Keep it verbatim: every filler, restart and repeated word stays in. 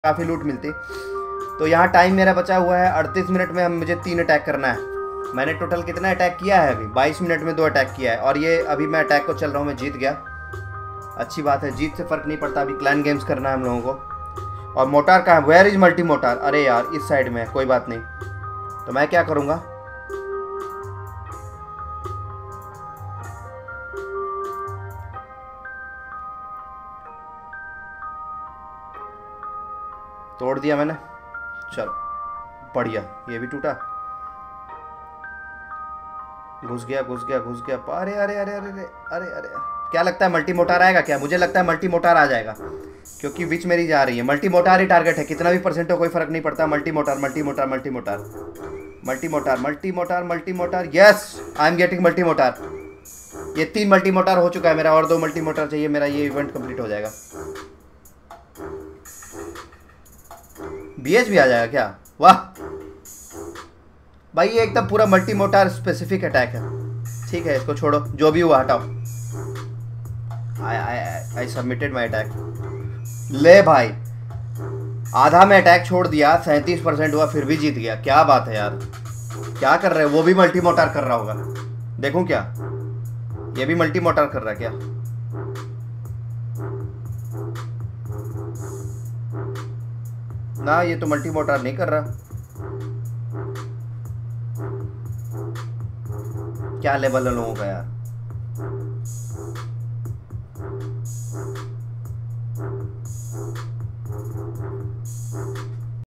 काफ़ी लूट मिलती। तो यहाँ टाइम मेरा बचा हुआ है अड़तीस मिनट में, हम मुझे तीन अटैक करना है। मैंने टोटल कितना अटैक किया है अभी, बाईस मिनट में दो अटैक किया है। और ये अभी मैं अटैक को चल रहा हूँ, मैं जीत गया, अच्छी बात है, जीत से फ़र्क नहीं पड़ता। अभी क्लैन गेम्स करना है हम लोगों को। और मोटार कहाँ है, वेयर इज मल्टी मोटार? अरे यार इस साइड में है, कोई बात नहीं। तो मैं क्या करूँगा, तोड़ दिया मैंने, चलो बढ़िया, ये भी टूटा। घुस गया घुस गया घुस गया। अरे अरे अरे अरे अरे अरे अरे क्या लगता है मल्टी मोटार आएगा क्या? मुझे लगता है मल्टी मोटार आ जाएगा, क्योंकि विच मेरी जा रही है। मल्टी मोटार ही टारगेट है, कितना भी परसेंट हो कोई फर्क नहीं पड़ता। Multi motor multi motor multi motor multi motor multi motor multi motor yes, I am getting multi motor. ये तीन मल्टी मोटार हो चुका है मेरा, और दो मल्टी मोटार चाहिए, मेरा ये इवेंट कंप्लीट हो जाएगा। बीएच भी आ जाएगा क्या? वाह भाई, ये एकदम पूरा मल्टी मोटार स्पेसिफिक अटैक है। ठीक है, इसको छोड़ो, जो भी हुआ हटाओ। I I I submitted my attack. ले भाई, आधा में अटैक छोड़ दिया, सैंतीस परसेंट हुआ, फिर भी जीत गया। क्या बात है यार, क्या कर रहे हो? वो भी मल्टी मोटार कर रहा होगा, देखूं क्या? ये भी मल्टी मोटार कर रहा है क्या? ना, ये तो मल्टी मोटार नहीं कर रहा। क्या लेवल है लोगों का यार।